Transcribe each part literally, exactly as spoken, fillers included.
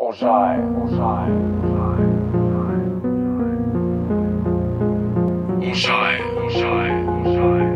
On gère, on gère, on gère, on gère, on gère.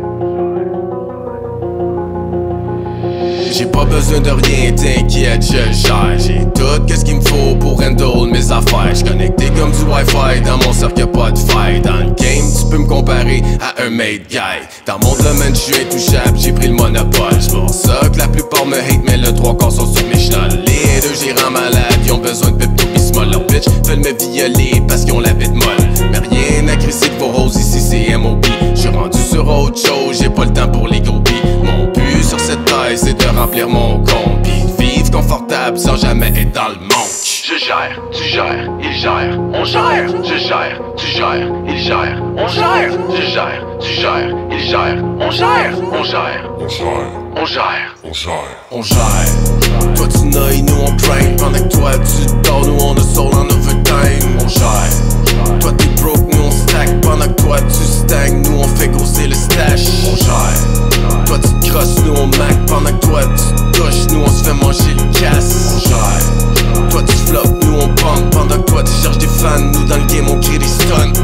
J'ai pas besoin de rien, t'inquiète, je gère. J'ai tout qu'est-ce qu'il me faut pour handle mes affaires. J'connecté comme du Wi-Fi, dans mon cercle y'a pas de faille. Dans le game, tu peux me comparer à un made guy. Dans mon domaine, j'suis intouchable, j'ai pris le monopole. C'est pour ça que la plupart me hate, mais le trois quarts sont sur mes chenolles. Les deux gérants malades, ils ont besoin de pepto pis small. Leur bitch veulent me violer parce qu'ils ont la bête molle. Mais rien à crisser de vos roses, ici c'est M O P. J'suis rendu sur autre chose, j'ai pas le temps pour les groupies. Mon but sur cette taille, c'est de remplir mon compte pis de vivre confortable sans jamais être dans le manque. Je gère, tu gères, il gère, on gère. Je gère, tu gères, il gère, on gère. Je gère, tu gères, il gère, on gère. On gère, On gère, on gère, on gère, on gère. Toi tu nailles, nous on grind. Pendant que toi tu dors, nous on a soul en overtime. On gère. Toi t'es broke, nous on stack. Pendant que toi tu stagnes, nous on fait grossir le stash. On gère. Toi tu te crosses, nous on mac. Pendant que toi tu touches, nous on se fait manger le casse. On gère. Toi tu flop, nous on pump. Pendant que toi tu cherches des fans, nous dans le game on crée des stunts.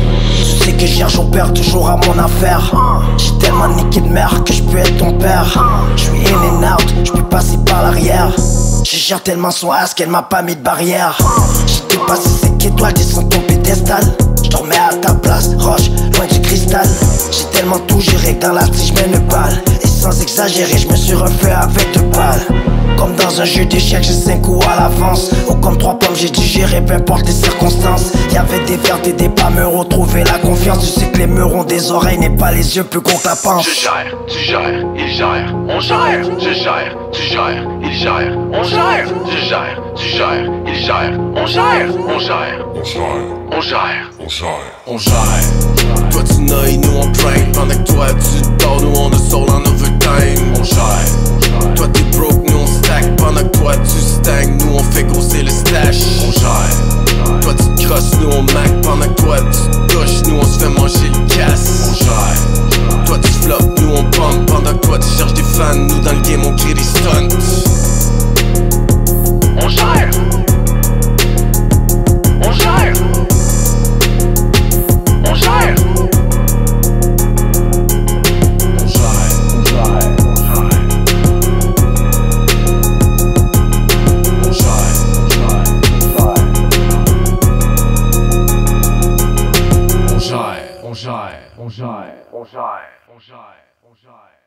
Tu sais que je gère, j'opère toujours à mon affaire. J'ai tellement niqué de merde que je peux être ton père. Je suis in and out, je peux passer par l'arrière. Je gère tellement son ass qu'elle m'a pas mis de barrière. J'ai dépassé cinq étoiles, descends ton pédestal. Je dormais à ta place, roche, loin du cristal. J'ai tellement tout géré que dans la tige je mène une balle. Et sans exagérer, je me suis refait avec deux balles. Comme dans un jeu d'échecs, j'ai cinq coups à l'avance. Ou comme trois pommes, j'ai digéré, peu importe les circonstances. Y'avait des vertes et des pas, me retrouver la confiance. Tu sais que les murs ont des oreilles, n'est pas les yeux plus qu'on que la pense. Je gère, tu gères, il gère, on gère. Je gère, tu gères, il gère, on gère. Je gère, tu gères, il gère, on gère. On gère, on gère, on gère, on gère, on gère. Toi tu nailles, nous on grind. Pendant que toi tu dors, nous on a soul en overtime. On gère. Toi t'es broke, nous on stack. Pendant que toi tu stagnes, nous on fait grossir le stash. On gère. Toi tu te crosses, nous on mac. Pendant que toi tu touches, nous on se fait manger le casse. On gère. Toi tu flop, nous on pump. Pendant que toi tu cherches des fans, nous dans le game on crée des stunts. On gère. On gère. On gère. On gère. On gère. On gère. On gère. On gère. On gère. On gère. On gère. On gère.